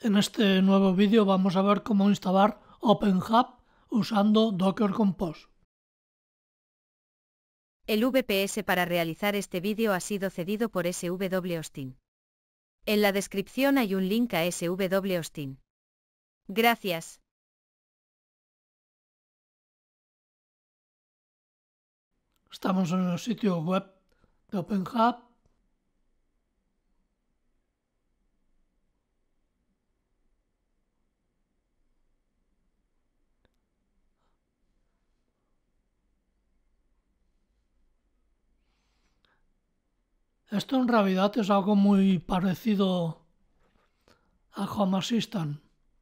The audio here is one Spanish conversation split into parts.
En este nuevo vídeo vamos a ver cómo instalar OpenHub usando Docker Compose. El VPS para realizar este vídeo ha sido cedido por SW Hosting. En la descripción hay un link a SW Hosting. Gracias. Estamos en el sitio web de OpenHub. Esto en realidad es algo muy parecido a Home Assistant.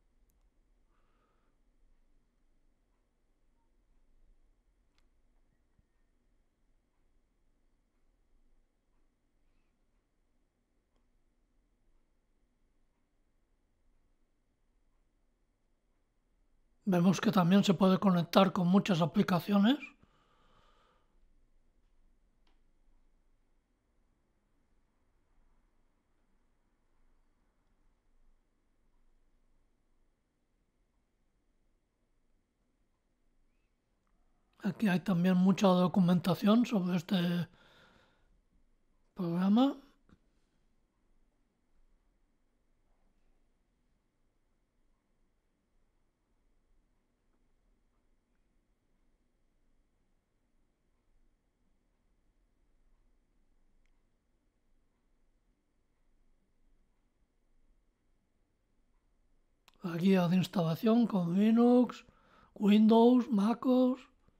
Vemos que también se puede conectar con muchas aplicaciones. Aquí hay también mucha documentación sobre este programa. La guía de instalación con Linux, Windows, MacOS.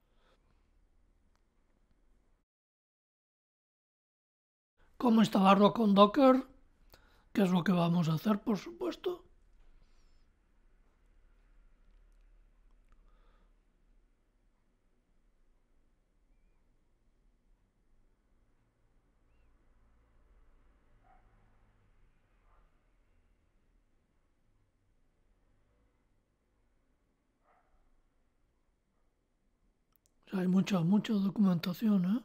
Cómo instalarlo con Docker, que es lo que vamos a hacer, por supuesto. Hay mucha documentación, ¿eh?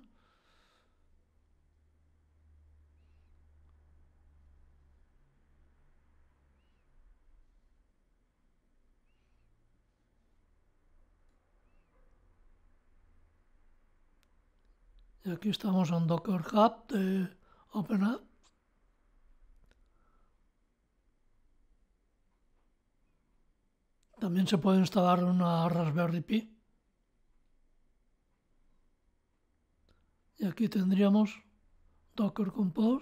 Y aquí estamos en Docker Hub de OpenHub. También se puede instalar una Raspberry Pi. Y aquí tendríamos Docker Compose,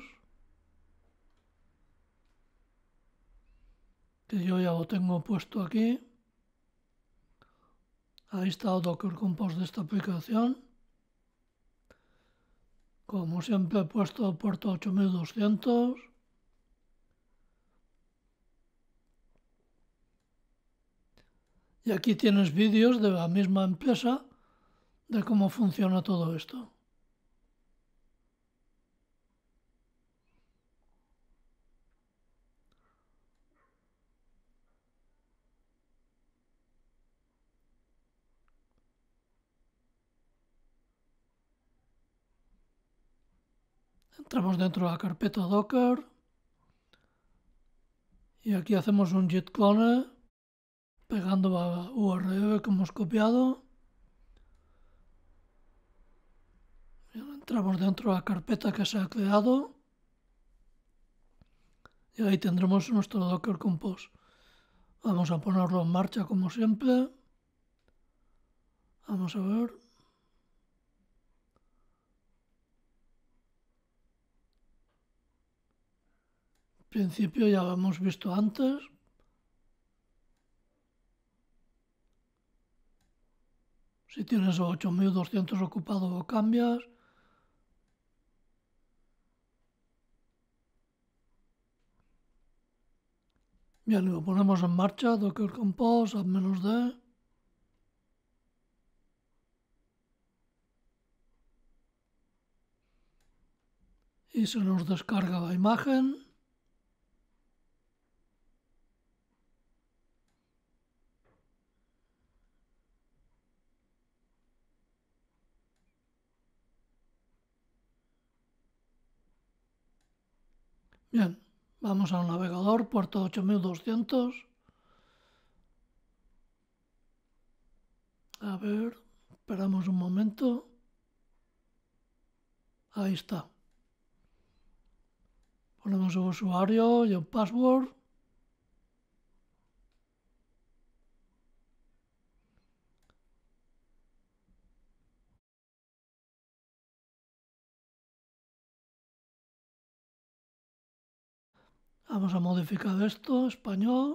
que yo ya lo tengo puesto aquí. Ahí está el Docker Compose de esta aplicación. Como siempre he puesto el puerto 8200. Y aquí tienes vídeos de la misma empresa de cómo funciona todo esto. Entramos dentro de la carpeta Docker y aquí hacemos un git clone pegando la URL que hemos copiado. Entramos dentro de la carpeta que se ha creado y ahí tendremos nuestro Docker Compose. Vamos a ponerlo en marcha como siempre. Vamos a ver. En principio ya lo hemos visto antes. Si tienes 8200 ocupado lo cambias. Bien, lo ponemos en marcha, Docker Compose, -d. Y se nos descarga la imagen. Bien, Vamos al navegador, puerto 8200. A ver, esperamos un momento. Ahí está. Ponemos el usuario y el password. Vamos a modificar esto, español.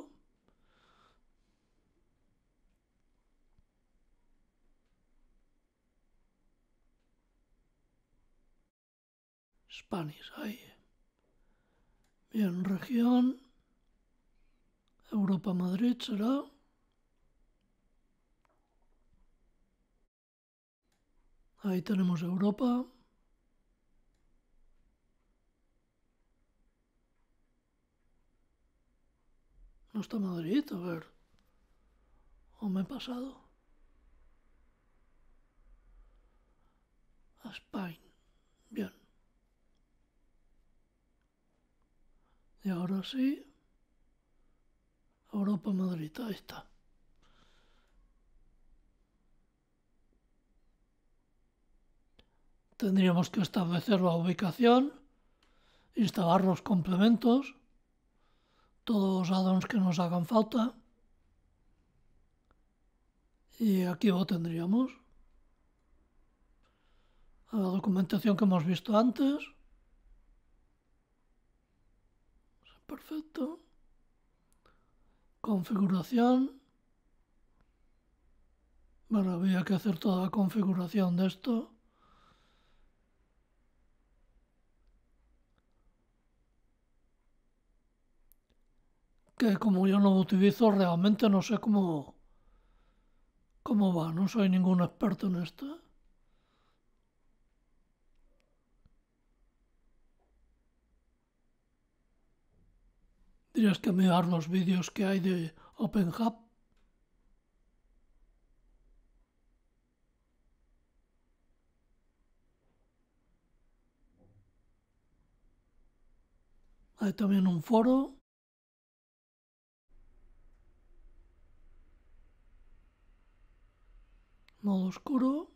Spanish, ahí. Bien, región. Europa Madrid será. Ahí tenemos Europa. No está Madrid, a ver. ¿O me he pasado? A Spain. Bien. Y ahora sí. Europa Madrid, ahí está. Tendríamos que establecer la ubicación, instalar los complementos, todos los add-ons que nos hagan falta. Y aquí lo tendríamos. La documentación que hemos visto antes. Perfecto. Configuración. Bueno, había que hacer toda la configuración de esto. Que como yo no lo utilizo, realmente no sé cómo va. No soy ningún experto en esto. Tendrías que mirar los vídeos que hay de OpenHub. Hay también un foro. Modo oscuro.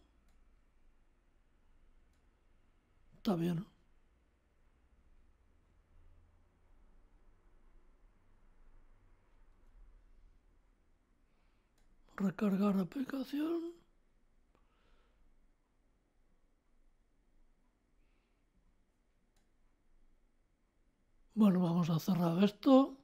Está bien. Recargar aplicación. Bueno, vamos a cerrar esto.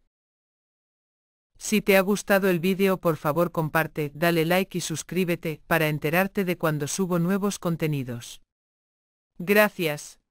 Si te ha gustado el vídeo, por favor comparte, dale like y suscríbete para enterarte de cuando subo nuevos contenidos. Gracias.